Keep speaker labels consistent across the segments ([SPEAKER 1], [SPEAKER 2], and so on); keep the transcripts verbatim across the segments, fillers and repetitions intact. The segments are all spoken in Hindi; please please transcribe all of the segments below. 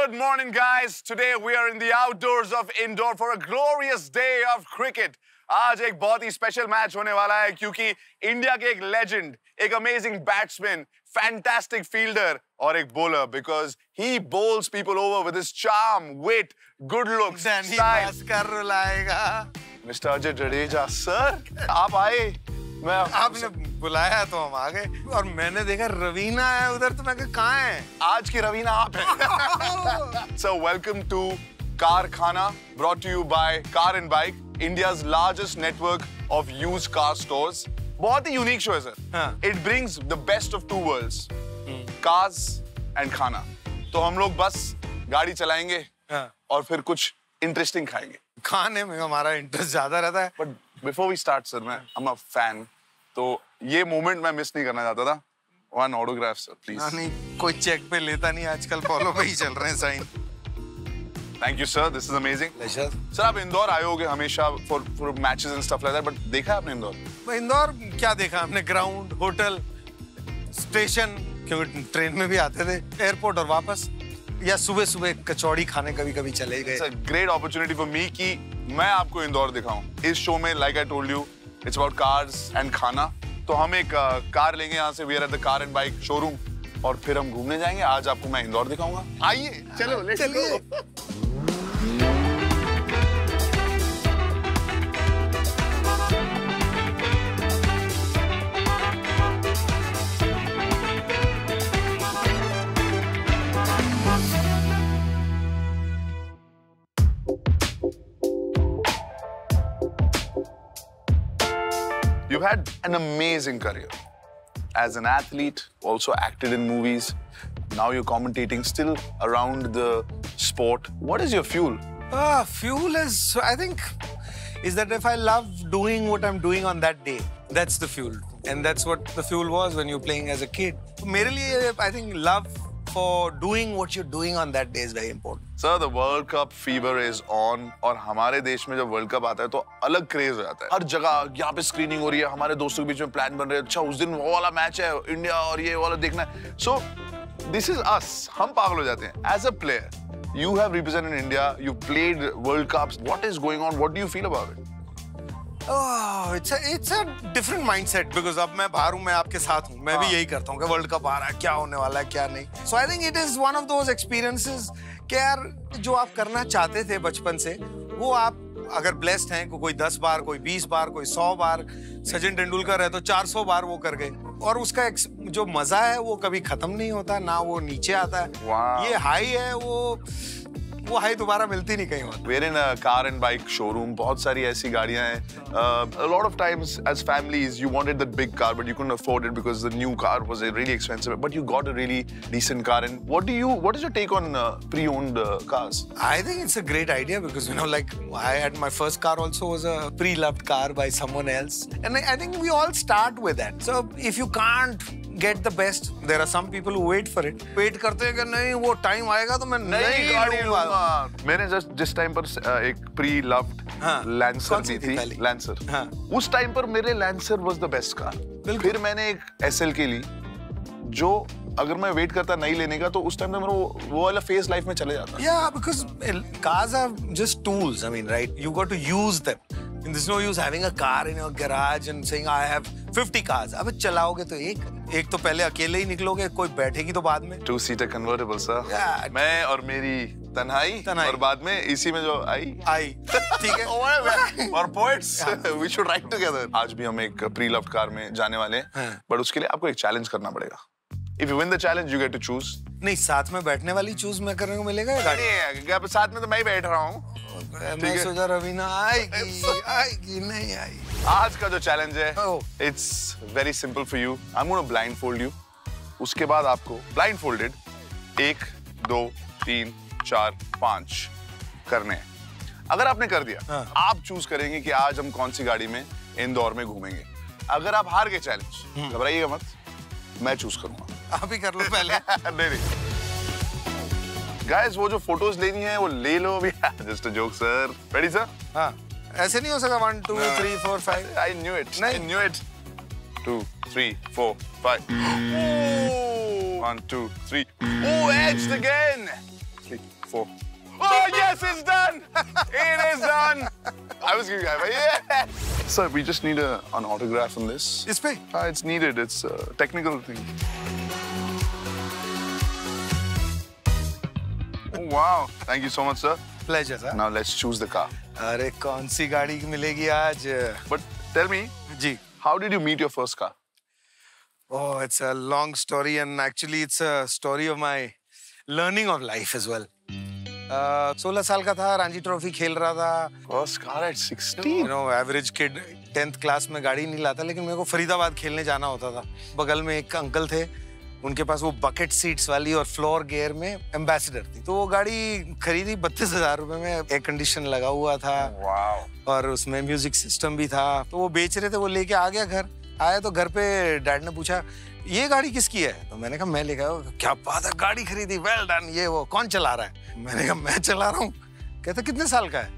[SPEAKER 1] Good morning, guys. Today we are in the outdoors of Indore for a glorious day of cricket. आज एक बहुत ही स्पेशल मैच होने वाला है क्योंकि इंडिया के एक लेजेंड, एक अमेजिंग बैट्समैन, फैंटास्टिक फील्डर और एक bowler because he bowls people over with his charm, wit, good looks, style.
[SPEAKER 2] कर रुलाएगा।
[SPEAKER 1] मिस्टर अजय जडेजा सर, आप आए। मैं
[SPEAKER 2] आपने बुलाया तो हम आ गए और मैंने देखा रवीना है उधर, तो मैं कहाँ है?
[SPEAKER 1] आज की रवीना आप हैं। So welcome to Carkhana, brought to you by Car and Bike, India's largest network of used car stores. बहुत ही यूनिक शो है sir. It brings the best of two worlds, cars and खाना। तो हम लोग बस गाड़ी चलाएंगे और फिर कुछ इंटरेस्टिंग खाएंगे।
[SPEAKER 2] खाने में हमारा इंटरेस्ट ज्यादा रहता है।
[SPEAKER 1] But before we start sir, मैं I'm a fan, तो ये मोमेंट मैं मिस नहीं करना चाहता था। One autograph sir, please.
[SPEAKER 2] नहीं, कोई चेक पे लेता नहीं आजकल, फॉलो पे ही चल रहे हैं sign.
[SPEAKER 1] Thank you sir, this is amazing.
[SPEAKER 2] Pleasure.
[SPEAKER 1] Sir आप इंदौर आए होगे हमेशा for for matches and stuff like that, but देखा है आपने इंदौर?
[SPEAKER 2] इंदौर क्या देखा हमने? ग्राउंड, होटल, स्टेशन, क्योंकि ट्रेन में भी आते थे, एयरपोर्ट और वापस, या सुबह सुबह कचौड़ी खाने कभी-कभी चले गए।
[SPEAKER 1] It's a great opportunity for me कि मैं आपको इंदौर दिखाऊं। इस शो में like I told you, it's about cars and खाना। तो हम एक कार लेंगे यहाँ से, we are at the car and bike showroom, और फिर हम घूमने जाएंगे। आज आपको मैं इंदौर दिखाऊंगा। आइए, चलो, let's go। You've had an amazing career. As an athlete, also acted in movies. Now you're commentating still around the sport. What is your fuel?
[SPEAKER 2] Ah, fuel is, I think, is that if I love doing what I'm doing on that day, that's the fuel. And that's what the fuel was when you're playing as a kid. मेरे लिए, I think, love for doing what you're doing on that day is very important.
[SPEAKER 1] Sir, the World Cup fever is on. और हमारे देश में जब वर्ल्ड कप आता है तो अलग क्रेज हो जाता है। हर जगह यहाँ पे स्क्रीनिंग हो रही है, हमारे दोस्तों के बीच में प्लान बन रहे हैं। अच्छा, उस दिन वो वाला मैच है, इंडिया और ये वाला देखना है। So, this is us. हम पागल हो जाते हैं। As a player, you have represented India. You played World Cups. What is going on? What do you feel about it?
[SPEAKER 2] Oh, it's a it's a different mindset because अब मैं बाहर हूँ, मैं आपके साथ हूँ, मैं भी यही करता हूँ कि वर्ल्ड कप आ रहा है, क्या होने वाला है, क्या नहीं। So I think it is one of those experiences कि यार जो आप करना चाहते थे बचपन से, वो आप अगर ब्लेस्ड हैं, कोई दस बार, कोई बीस बार, कोई सौ बार, सचिन तेंदुलकर है तो चार सौ बार वो कर गए, और उसका जो मजा है वो कभी खत्म नहीं होता, ना वो नीचे आता है। ये हाई है, वो वो हाई दोबारा मिलती नहीं कहीं और।
[SPEAKER 1] We're in a car and bike showroom. बहुत सारी ऐसी गाड़ियाँ हैं। Uh, a lot of times, as families, you wanted that big car, but you couldn't afford it because the new car was really expensive. But you got a really decent car. And what do you? What is your take on uh, pre-owned uh, cars?
[SPEAKER 2] I think it's a great idea because you know, like I had my first car also was a pre-loved car by someone else, and I, I think we all start with that. So if you can't get the best, there are some people who wait for it. Wait करते हैं कि नहीं वो टाइम आएगा तो मैं नई गाड़ी लूँगा।
[SPEAKER 1] मैंने just जिस टाइम पर एक pre-loved Lancer ली थी, Lancer। उस टाइम पर मेरे Lancer was the best car। फिर मैंने एक S L K ली, जो अगर मैं वेट करता नहीं लेने का तो उस टाइम में मेरा वो वो वाला फेज लाइफ में चले जाता।
[SPEAKER 2] Yeah, because cars are just tools. I mean, right? You got to use them. And there's no use having a car in your garage and saying I have fifty cars. अब चलाओगे तो एक एक तो पहले अकेले ही निकलोगे, कोई बैठेगी तो बाद में।
[SPEAKER 1] Two seater convertible sir।
[SPEAKER 2] Yeah.
[SPEAKER 1] मैं और मेरी तन्हाई, और बाद में इसी में जो आई
[SPEAKER 2] आई ठीक है।
[SPEAKER 1] और poets we should ride together। आज भी हम एक pre-loved कार में जाने वाले हैं, but उसके लिए आपको एक चैलेंज करना पड़ेगा। If you win the challenge, you get to choose।
[SPEAKER 2] नहीं, साथ में बैठने वाली चूज मैं करने को मिलेगा गाड़ी?
[SPEAKER 1] नहीं, साथ में तो मैं ही बैठ रहा हूँ।
[SPEAKER 2] मैं सोचा रवीना आएगी, आएगी नहीं आई।
[SPEAKER 1] आज का जो चैलेंज है, it's very simple for you। I'm going to blindfold you। उसके बाद आपको blindfolded एक, दो, तीन, चार, पांच करने हैं। अगर आपने कर दिया, आप चूज करेंगे कि आज हम कौन सी गाड़ी में इंदौर में घूमेंगे। अगर आप हार गए चैलेंज, घबराइएगा मत, मैं चूज करूंगा।
[SPEAKER 2] आप ही कर लो पहले।
[SPEAKER 1] नहीं नहीं गाइस, वो जो फोटोज लेनी है वो ले लो अभी। Just a joke sir. Ready sir?
[SPEAKER 2] हाँ, ऐसे नहीं हो सका। One two three four five.
[SPEAKER 1] I knew it, I knew it. Two three four five. One two three. Oh, edged again. four. Oh yes, it's done. It is done. I was giving you a yeah. Sir, we just need a, an autograph on this.
[SPEAKER 2] इस पे?
[SPEAKER 1] Ah, it's needed. It's a technical thing. Oh wow! Thank you so much, sir.
[SPEAKER 2] Pleasure, sir.
[SPEAKER 1] Now let's choose the car.
[SPEAKER 2] अरे कौन सी गाड़ी मिलेगी आज?
[SPEAKER 1] But tell me,
[SPEAKER 2] ji.
[SPEAKER 1] how did you meet your first car?
[SPEAKER 2] Oh, it's a long story and actually it's a story of my learning of life as well. सोलह साल का था, रणजी ट्रॉफी खेल रहा था.
[SPEAKER 1] First car at sixteen.
[SPEAKER 2] You know, average kid tenth class में गाड़ी नहीं लाता, लेकिन मेरे को फरीदाबाद खेलने जाना होता था. बगल में एक अंकल थे, उनके पास वो बकेट सीट्स वाली और फ्लोर गियर में एम्बेसडर थी. तो वो गाड़ी खरीदी बत्तीस हजार रुपए में, एयर कंडीशन लगा हुआ था.
[SPEAKER 1] Wow.
[SPEAKER 2] और उसमें म्यूजिक सिस्टम भी था. तो वो बेच रहे थे, वो लेके आ गया घर. आया तो घर पे डैड ने पूछा ये गाड़ी किसकी है? तो मैंने कहा मैं लेके आया. क्या बात है, गाड़ी खरीदी, वेल डन. ये वो कौन चला रहा है? मैंने कहा मैं चला रहा हूँ. कहता कितने साल का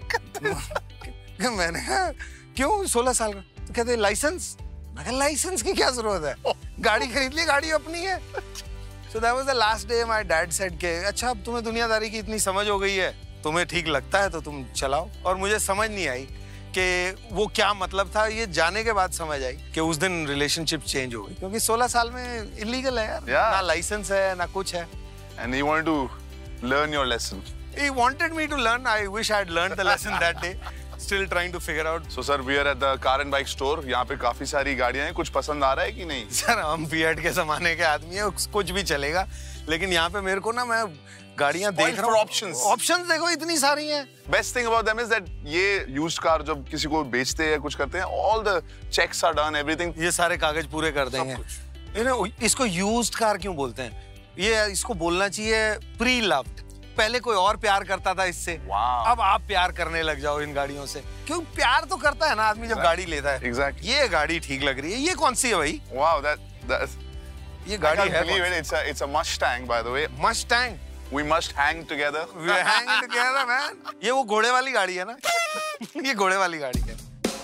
[SPEAKER 2] है? मैंने कहा क्यों सोलह साल का? तो कहते लाइसेंस. मैं कहा लाइसेंस की क्या जरूरत है, गाड़ी खरीद ली, गाड़ी अपनी है. So that was the last day my dad said के अच्छा अब तुम्हें दुनियादारी की इतनी समझ हो गई है, तुम्हें ठीक लगता है तो तुम चलाओ. और मुझे समझ नहीं आई कि वो क्या मतलब था. ये जाने के बाद समझ आई कि उस दिन रिलेशनशिप चेंज हो गई, क्योंकि सोलह साल में इलीगल है यार.
[SPEAKER 1] Yeah.
[SPEAKER 2] ना लाइसेंस है ना कुछ है.
[SPEAKER 1] And he wanted to learn your lesson.
[SPEAKER 2] He wanted me to learn. I wish I had learned the lesson that day. Still trying to figure out.
[SPEAKER 1] So sir, we are at the car and bike store. यहाँ पे काफी सारी गाड़ियाँ हैं. कुछ पसंद आ रहा है कि नहीं?
[SPEAKER 2] सर हम फिएट के जमाने के आदमी है, कुछ भी चलेगा. लेकिन यहाँ पे मेरे को ना, मैं गाड़ियाँ देख रहा हूँ.
[SPEAKER 1] Options.
[SPEAKER 2] Options देखो इतनी सारी हैं.
[SPEAKER 1] Best thing about them is that ये used car जब किसी को बेचते हैं कुछ करते हैं, all the checks are done, everything.
[SPEAKER 2] ये सारे कागज पूरे कर देंगे. You know, इसको used car क्यों बोलते हैं? ये इसको बोलना चाहिए प्री लव्ड. पहले कोई और प्यार करता था इससे.
[SPEAKER 1] wow.
[SPEAKER 2] अब आप प्यार करने लग जाओ इन गाड़ियों से. क्यों प्यार तो करता है ना आदमी जब गाड़ी लेता है.
[SPEAKER 1] Exactly.
[SPEAKER 2] ये गाड़ी ठीक लग रही है. ये कौन सी है भाई?
[SPEAKER 1] Wow, that that.
[SPEAKER 2] ये गाड़ी
[SPEAKER 1] I can't
[SPEAKER 2] है.
[SPEAKER 1] believe it. It's a it's a Mustang, by the way.
[SPEAKER 2] Mustang.
[SPEAKER 1] We must hang together.
[SPEAKER 2] We hang together, man. ये वो घोड़े वाली गाड़ी है ना? ये घोड़े वाली गाड़ी है.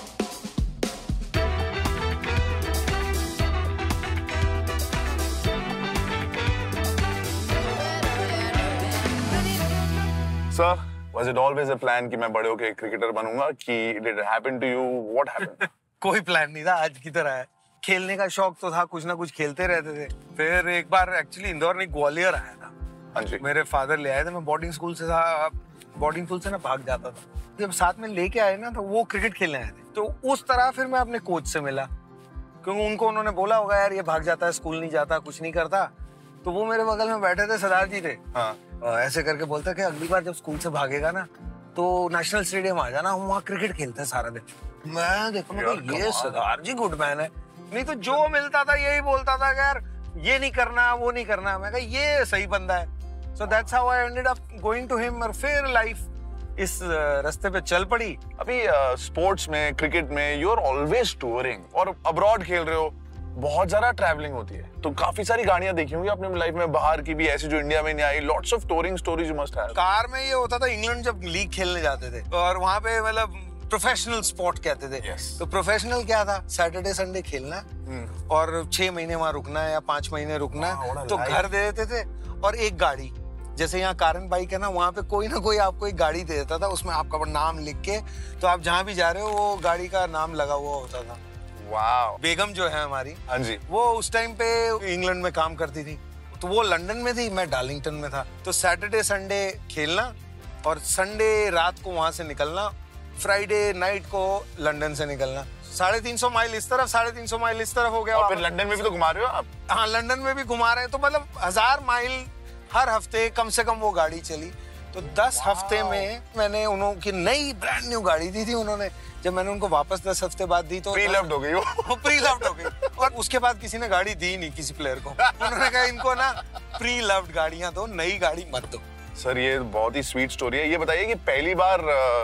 [SPEAKER 1] Sir, was it always a plan कि मैं बड़े होके क्रिकेटर बनूंगा? कि did it happen to you? What happened?
[SPEAKER 2] कोई प्लान नहीं था आज की तरह है. खेलने का शौक तो था, कुछ ना कुछ खेलते रहते थे. फिर एक बार एक्चुअली इंदौर में ग्वालियर आया था.
[SPEAKER 1] हाँ जी.
[SPEAKER 2] मेरे फादर ले आए थे. मैं बोर्डिंग स्कूल से था, बोर्डिंग स्कूल से ना भाग जाता था. जब साथ में लेके आए ना, तो वो क्रिकेट खेलने आए थे. तो उस तरह फिर मैं अपने कोच से मिला, क्योंकि उनको उन्होंने बोला होगा यार ये भाग जाता है, स्कूल नहीं जाता, कुछ नहीं करता. तो वो मेरे बगल में बैठे थे, सरदार जी थे.
[SPEAKER 1] हाँ.
[SPEAKER 2] ऐसे करके बोलता कि अगली बार जब स्कूल से भागेगा ना, तो नेशनल स्टेडियम आ जाना, हम वहाँ क्रिकेट खेलते हैं सारा दिन. मैं देखो ये सरदार जी गुड मैन है. नहीं तो जो मिलता था यही बोलता था कि यार ये नहीं करना, वो नहीं करना. मैं कहा ये सही बंदा है. So that's how I ended up going to him. और फिर लाइफ इस रास्ते पे चल पड़ी.
[SPEAKER 1] अभी स्पोर्ट्स में, क्रिकेट में यू आर ऑलवेज टूरिंग और अब्रॉड खेल रहे हो, बहुत ज्यादा ट्रैवलिंग होती है. तो काफी सारी गाड़ियां देखी होंगी अपने लाइफ में, बाहर की भी, ऐसी जो इंडिया में नहीं आई. Lots of touring stories you must have.
[SPEAKER 2] Car में ये होता था, इंग्लैंड जब लीग खेलने जाते थे और वहां पे मतलब प्रोफेशनल स्पोर्ट कहते थे.
[SPEAKER 1] yes.
[SPEAKER 2] तो प्रोफेशनल क्या था, सैटरडे संडे खेलना hmm. और छह महीने वहां रुकना है या पांच महीने रुकना है. तो घर दे देते थे और एक गाड़ी, जैसे यहाँ कार एंड बाइक है ना, वहाँ पे कोई ना कोई आपको एक गाड़ी दे देता था. उसमें आपका नाम लिख के, तो आप जहाँ भी जा रहे हो वो गाड़ी का नाम लगा हुआ होता था.
[SPEAKER 1] वाओ.
[SPEAKER 2] बेगम जो है हमारी,
[SPEAKER 1] हाँ जी,
[SPEAKER 2] वो उस टाइम पे इंग्लैंड में काम करती थी. तो वो लंदन में थी, मैं डार्लिंगटन में था. तो सैटरडे संडे खेलना और संडे रात को वहां से निकलना, फ्राइडे नाइट को लंदन से निकलना. साढ़े तीन सौ माइल इस तरफ, साढ़े तीन सौ माइल इस तरफ हो गया.
[SPEAKER 1] और फिर लंदन में भी तो घुमा रहे हो आप?
[SPEAKER 2] हाँ, लंदन में भी घुमा रहे हैं. तो मतलब हजार माइल हर हफ्ते कम से कम वो गाड़ी चली. तो दस हफ्ते में मैंने उन्होंने नई ब्रांड न्यू गाड़ी दी थी उन्होंने. जब मैंने उनको वापस दस हफ्ते बाद दी तो
[SPEAKER 1] प्री लव्ड हो गई वो.
[SPEAKER 2] प्री लव्ड हो गई. और उसके बाद किसी ने गाड़ी दी नहीं किसी प्लेयर को. उन्होंने कहा इनको ना प्री लव्ड गाड़ियां दो, नई गाड़ी मत दो.
[SPEAKER 1] सर ये बहुत ही स्वीट स्टोरी है. ये बताइए कि पहली बार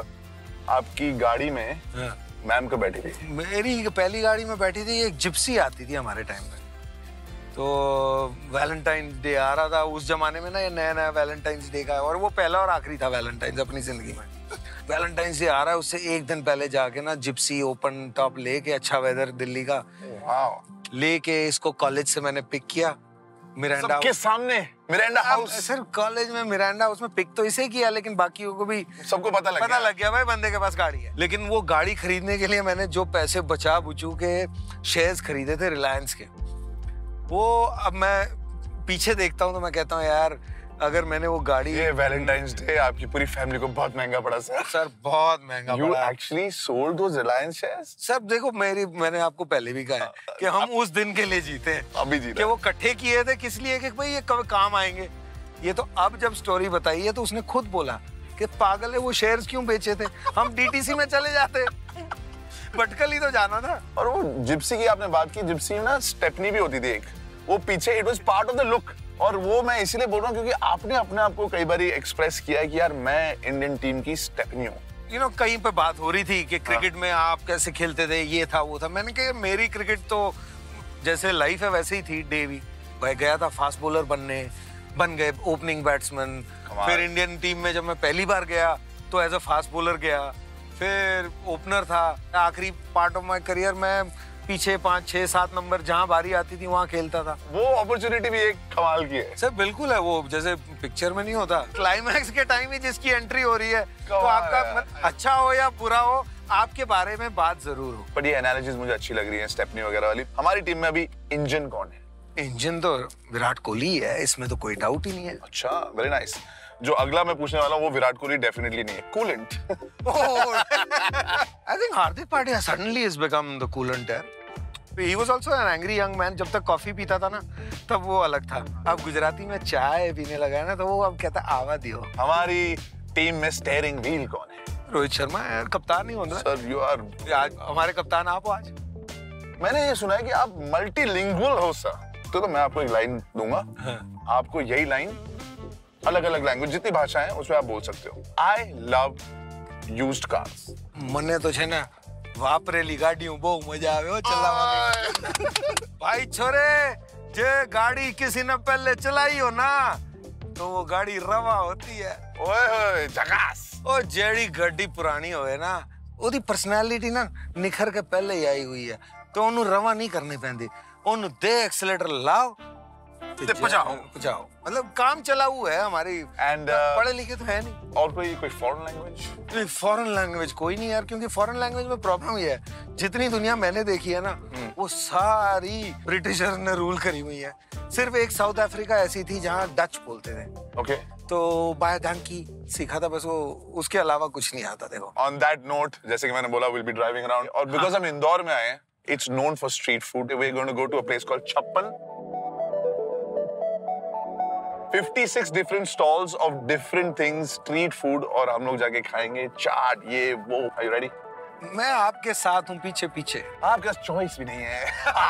[SPEAKER 1] आपकी गाड़ी में मैम कब बैठी थी?
[SPEAKER 2] मेरी पहली गाड़ी में बैठी थी, एक जिप्सी आती थी हमारे टाइम में. तो वैलेंटाइन डे आ रहा था उस जमाने में ना, ये नया नया वैलेंटाइंस डे का, और वो पहला और आखिरी था वैलेंटाइंस अपनी जिंदगी में. वैलेंटाइंस डे आ रहा है, उससे एक दिन पहले जाके ना जिप्सी ओपन टॉप लेके, अच्छा वेदर दिल्ली का,
[SPEAKER 1] वाओ,
[SPEAKER 2] लेके इसको कॉलेज से मैंने पिक किया. मिरांडा
[SPEAKER 1] सबके सामने मिरांडा हाउस।
[SPEAKER 2] सर कॉलेज में मिरांडा हाउस में पिक तो इसे किया, लेकिन बाकियों को भी
[SPEAKER 1] सबको पता लग
[SPEAKER 2] पता
[SPEAKER 1] गया।
[SPEAKER 2] लग गया भाई बंदे के पास गाड़ी है। लेकिन वो गाड़ी खरीदने के लिए मैंने जो पैसे बचा बुचू के शेयर्स खरीदे थे रिलायंस के, वो अब मैं पीछे देखता हूँ तो मैं कहता हूँ यार अगर मैंने वो गाड़ी,
[SPEAKER 1] ये वैलेंटाइंस डे आपकी पूरी फैमिली को बहुत महंगा पड़ा सर।
[SPEAKER 2] सर बहुत महंगा
[SPEAKER 1] You
[SPEAKER 2] पड़ा।
[SPEAKER 1] actually sold those Reliance shares?
[SPEAKER 2] Sir देखो मेरी मैंने आपको पहले भी कहा है कि हम उस दिन के लिए जीते हैं,
[SPEAKER 1] अभी जी
[SPEAKER 2] कि वो इकट्ठे किए थे किस लिए कि भाई ये कब काम आएंगे। ये तो अब जब स्टोरी बताई है तो उसने खुद बोला कि पागल है वो शेयर्स क्यों बेचे थे, हम डीटीसी में चले जाते, भटकल ही तो जाना था।
[SPEAKER 1] और वो जिप्सी की आपने बात की, जिप्सी में ना स्टेपनी भी होती थी एक, वो पीछे, it was part of the look. और वो मैं इसीलिए बोल रहा हूँ क्योंकि आपने अपने आप को कई बार एक्सप्रेस किया है कि यार मैं इंडियन टीम की स्टेपनी हूँ।
[SPEAKER 2] यू नो कहीं पे बात हो रही थी कि क्रिकेट में आप कैसे खेलते थे, ये था वो था। मैंने कहा मेरी क्रिकेट तो जैसे लाइफ है वैसे ही थी। डे भी भाई गया था फास्ट बॉलर बनने, बन गए ओपनिंग बैट्समैन। फिर इंडियन टीम में जब मैं पहली बार गया तो एज अ फास्ट बॉलर गया, फिर ओपनर था। आखिरी पार्ट ऑफ माय करियर में पीछे पाँच छह सात नंबर जहाँ बारी आती थी वहाँ खेलता था।
[SPEAKER 1] वो अपॉर्चुनिटी भी एक कमाल की है
[SPEAKER 2] सर। बिल्कुल है, वो जैसे पिक्चर में नहीं होता क्लाइमैक्स के टाइम ही जिसकी एंट्री हो रही है तो आपका अच्छा हो या बुरा हो आपके बारे में बात जरूर हो।
[SPEAKER 1] बट ये एनालिसिस मुझे अच्छी लग रही है स्टेपनी वगैरह वाली। हमारी टीम में अभी इंजन कौन है?
[SPEAKER 2] इंजन तो विराट कोहली है, इसमें तो कोई डाउट ही नहीं है।
[SPEAKER 1] अच्छा, वेरी नाइस। जो अगला मैं पूछने वाला हूँ वो विराट कोहली डेफिनेटली नहीं है, coolant.
[SPEAKER 2] I think Hardik Pandya suddenly has become the coolant यार। He was also an angry young man। जब तक कॉफी पीता था ना तब वो अलग था। अब गुजराती में चाय पीने लगा है ना तो वो अब कहता आवा दियो।
[SPEAKER 1] हमारी टीम में स्टीयरिंग व्हील कौन है?
[SPEAKER 2] रोहित शर्मा यार, कप्तान नहीं होता।
[SPEAKER 1] सर यू आर,
[SPEAKER 2] आज हमारे कप्तान आप हो आज।
[SPEAKER 1] मैंने ये सुना है कि आप मल्टीलिंगुअल हो सर। तो, तो मैं आपको एक लाइन दूंगा, हाँ। आपको यही लाइन अलग अलग लैंग्वेज जितनी भाषाएं हैं उसमें आप बोल सकते हो। I love used cars.
[SPEAKER 2] मने तो है ना वापरेली गाड़ियों बहुत मजा आवे हो चलावा। भाई छोरे जे गाड़ी किसी ने पहले चलाई हो ना तो वो गाड़ी रवा होती है।
[SPEAKER 1] ओए होए झकास।
[SPEAKER 2] ओ जेड़ी गाड़ी पुरानी होए ना ओदी पर्सनालिटी ना निखर के पहले ही आई हुई है तो ओनू रवा नहीं करनी पैंदी। ओनू दे एक्सीलेटर लाओ
[SPEAKER 1] ते पजाओ
[SPEAKER 2] पजाओ। मतलब काम चलाऊ है हमारी।
[SPEAKER 1] एंड
[SPEAKER 2] पढ़े लिखे तो है नहीं।
[SPEAKER 1] और कोई कोई फॉरेन लैंग्वेज?
[SPEAKER 2] नहीं फॉरेन लैंग्वेज कोई नहीं यार, क्योंकि फॉरेन लैंग्वेज में प्रॉब्लम ये है जितनी दुनिया मैंने देखी है ना वो सारी ब्रिटिशर ने रूल करी हुई है। सिर्फ एक साउथ अफ्रीका ऐसी थी जहाँ डच बोलते थे।
[SPEAKER 1] Okay okay.
[SPEAKER 2] तो बाय की सीखा था बस, वो उसके अलावा कुछ नहीं आता। देखो
[SPEAKER 1] ऑन दैट नोट, जैसे कि मैंने बोला विल बी ड्राइविंग अराउंड, और बिकॉज हम इंदौर में आए हैं, it's known for street food. We are going to go to a place called Chhappan. fifty-six different stalls of different things, street food, और हम लोग जाके खाएंगे चाट ये वो। Are you ready?
[SPEAKER 2] मैं आपके साथ हूँ पीछे पीछे।
[SPEAKER 1] आपके पास चॉइस भी नहीं है।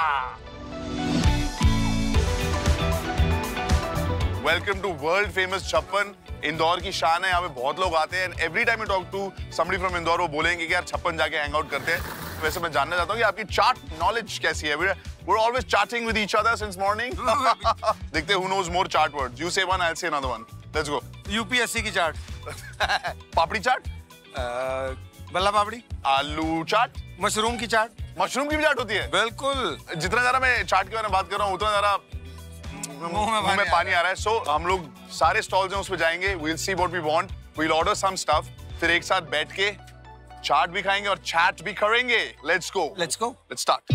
[SPEAKER 1] Welcome to world famous छप्पन। इंदौर की शान है, यहाँ पे बहुत लोग आते हैं। Every time you talk to somebody from Indore वो बोलेंगे कि यार छप्पन जाके हैंग आउट करते हैं। वैसे मैं जानना चाहता हूँ कि आपकी चाट नॉलेज कैसी है? We're always chatting with each other since morning. देखते हैं who knows more chart words. You say one, I'll say another one. Let's go.
[SPEAKER 2] UPSC की चाट।
[SPEAKER 1] पापड़ी चाट?
[SPEAKER 2] बल्ला पापड़ी।
[SPEAKER 1] आलू चाट?
[SPEAKER 2] मशरूम की चाट।
[SPEAKER 1] मशरूम की भी चाट होती है?
[SPEAKER 2] बिल्कुल।
[SPEAKER 1] जितना ज्यादा मैं चाट के बारे में बात कर रहा हूँ उतना ज्यादा मुंह में पानी आ रहा है। सो so, हम लोग सारे स्टॉल्स हैं उस पे जाएंगे। We'll see what we want. We'll order some stuff. फिर एक साथ बैठ के चाट भी खाएंगे और चैट भी करेंगे। Let's go.
[SPEAKER 2] Let's go.
[SPEAKER 1] Let's start.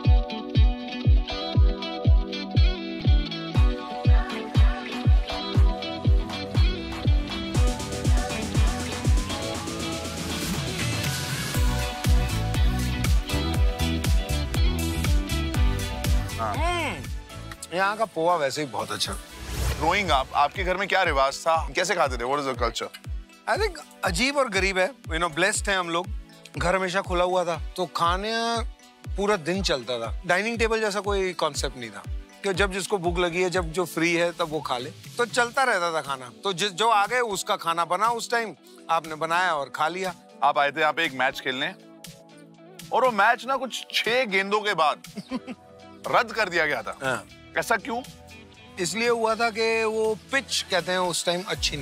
[SPEAKER 2] यहाँ का पोहा वैसे ही बहुत अच्छा।
[SPEAKER 1] Growing up, आपके घर में क्या रिवाज था? कैसे खाते थे? What is the culture?
[SPEAKER 2] I think अजीब और गरीब है। You know, blessed हैं हम लोग। घर हमेशा खुला हुआ था तो खाने पूरा दिन चलता था। डाइनिंग टेबल जैसा कोई कॉन्सेप्ट नहीं था कि जब जिसको भूख लगी है, जब जो फ्री है तब वो खा ले। तो चलता रहता था खाना। तो जिस जो आ गए उसका खाना बना उस टाइम आपने बनाया और खा लिया।
[SPEAKER 1] आप आए थे यहाँ पे एक मैच खेलने और वो मैच ना कुछ छह गेंदों के बाद रद्द कर दिया गया था।
[SPEAKER 2] हाँ।
[SPEAKER 1] ऐसा क्यों?
[SPEAKER 2] इसलिए हुआ था कि वो पिच कहते हैं उस टाइम अच्छी नहीं थी।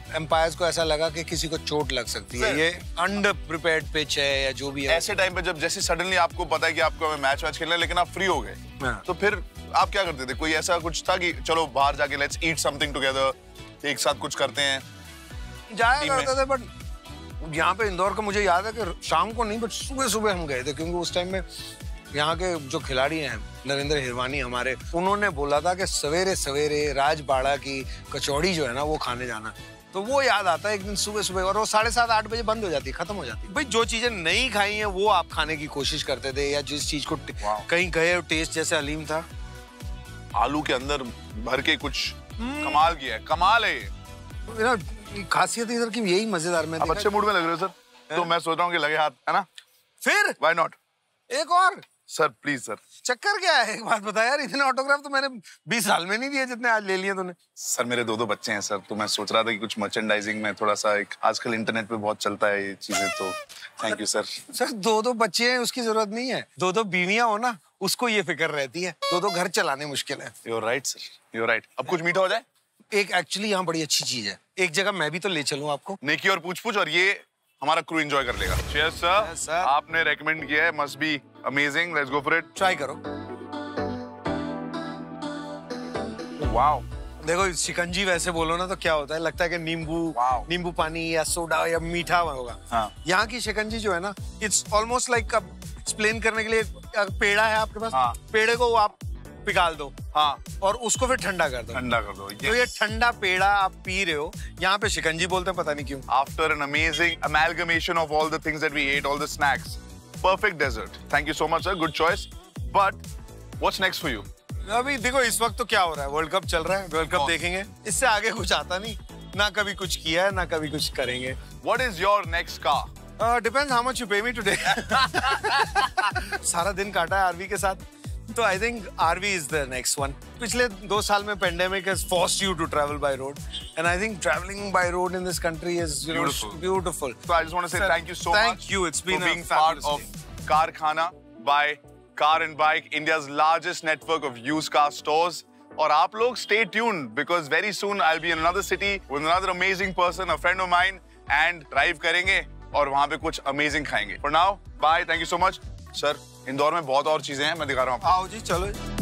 [SPEAKER 2] एम्पायर्स को ऐसा लगा कि किसी को चोट लग सकती है, ये अंडर प्रिपेयर्ड पिच है या जो भी है।
[SPEAKER 1] ऐसे टाइम पे जब जैसे सडनली आपको पता है कि आपको मैच मैच खेलना है लेकिन आप फ्री हो गए,
[SPEAKER 2] हाँ।
[SPEAKER 1] तो फिर आप क्या करते थे? कोई ऐसा कुछ था कि चलो बाहर जाके लेट्स ईट समथिंग टुगेदर, एक साथ कुछ करते हैं?
[SPEAKER 2] जाया करते थे, बट यहाँ पे इंदौर का मुझे याद है कि शाम को नहीं बट सुबह सुबह हम गए थे, क्योंकि उस टाइम में यहाँ के जो खिलाड़ी हैं नरेंद्र हिरवानी हमारे, उन्होंने बोला था कि सवेरे सवेरे राजबाड़ा की कचौड़ी जो है ना वो खाने जाना। तो वो याद आता है एक दिन सुबह सुबह, और वो साढ़े सात आठ बजे बंद हो जाती है, खत्म हो जाती है। भाई जो चीजें नहीं खाई हैं वो आप खाने की कोशिश करते थे, या जिस चीज को कहीं गए टेस्ट, जैसे हलीम था,
[SPEAKER 1] आलू के अंदर भर के कुछ कमाल किया है, कमाल है
[SPEAKER 2] ये। खासियत इधर की यही मजेदार में।
[SPEAKER 1] आप अच्छे मूड में लग रहे हो सर, तो मैं सोच रहा हूँ कि लगे हाथ, है ना?
[SPEAKER 2] फिर
[SPEAKER 1] व्हाई नॉट?
[SPEAKER 2] एक और
[SPEAKER 1] सर प्लीज सर।
[SPEAKER 2] चक्कर क्या है, एक बात बता यार, इतने ऑटोग्राफ तो मैंने बीस साल में नहीं दिए जितने आज ले लिए तूने।
[SPEAKER 1] सर मेरे दो दो बच्चे हैं सर, तो मैं सोच रहा था कि कुछ मर्चेंडाइजिंग में थोड़ा सा, एक आजकल इंटरनेट पे बहुत चलता है ये चीजें, तो थैंक यू सर।
[SPEAKER 2] सर दो दो बच्चे हैं उसकी जरूरत नहीं है, दो दो बीवियां हो ना उसको ये फिक्र रहती है, दो दो घर चलाने मुश्किल है।
[SPEAKER 1] You are right sir, you are right. अब कुछ मीठा हो जाए?
[SPEAKER 2] एक एक्चुअली यहाँ बड़ी अच्छी चीज है, एक जगह मैं भी तो ले चलूँ आपको।
[SPEAKER 1] नेकी और पूछ पूछ, और ये हमारा क्रू एंजॉय कर लेगा। Cheers sir.
[SPEAKER 2] Yes, sir.
[SPEAKER 1] आपने रेकमेंड किया है, must be amazing, let's go for it.
[SPEAKER 2] Try करो।
[SPEAKER 1] वाओ,
[SPEAKER 2] देखो शिकंजी वैसे बोलो ना तो क्या होता है, लगता है कि नींबू नींबू पानी या सोडा या मीठा होगा।
[SPEAKER 1] हाँ।
[SPEAKER 2] यहाँ की शिकंजी जो है ना, इट्स ऑलमोस्ट लाइक, एक्सप्लेन करने के लिए, पेड़ा है आपके पास,
[SPEAKER 1] हाँ।
[SPEAKER 2] पेड़े को आप पिघाल दो,
[SPEAKER 1] हाँ,
[SPEAKER 2] और उसको फिर ठंडा कर दो,
[SPEAKER 1] ठंडा कर दो।
[SPEAKER 2] तो ये ठंडा पेड़ा आप पी रहे हो। यहाँ पे शिकंजी बोलते हैं, पता नहीं क्यों।
[SPEAKER 1] After an amazing amalgamation of all the things that we ate, all the snacks, perfect dessert. Thank you so much, sir. Good choice. But what's next for you?
[SPEAKER 2] अभी देखो इस वक्त तो क्या हो रहा है, वर्ल्ड कप चल रहा है, वर्ल्ड कप देखेंगे, इससे आगे कुछ आता नहीं, ना कभी कुछ किया है ना कभी कुछ करेंगे।
[SPEAKER 1] What is your next car?
[SPEAKER 2] Uh, depends how much you pay me today. सारा दिन काटा है आरवी के साथ, तो I think RV is the next one. पिछले दो साल में pandemic has forced you to travel by road, and I think travelling by road in this country is beautiful.
[SPEAKER 1] So I just want to say
[SPEAKER 2] Sir,
[SPEAKER 1] thank you so
[SPEAKER 2] thank
[SPEAKER 1] much
[SPEAKER 2] you. It's been
[SPEAKER 1] for
[SPEAKER 2] a
[SPEAKER 1] being part
[SPEAKER 2] fabulous
[SPEAKER 1] of Carkhana by Car and Bike, India's largest network of used car stores. और आप लोग stay tuned because very soon I'll be in another city with another amazing person, a friend of mine, and drive करेंगे और वहाँ पे कुछ amazing खाएंगे। For now, bye, thank you so much, sir. Indore में बहुत और चीजें हैं, मैं दिखा रहा हूँ आपको।
[SPEAKER 2] आओ जी, चलो।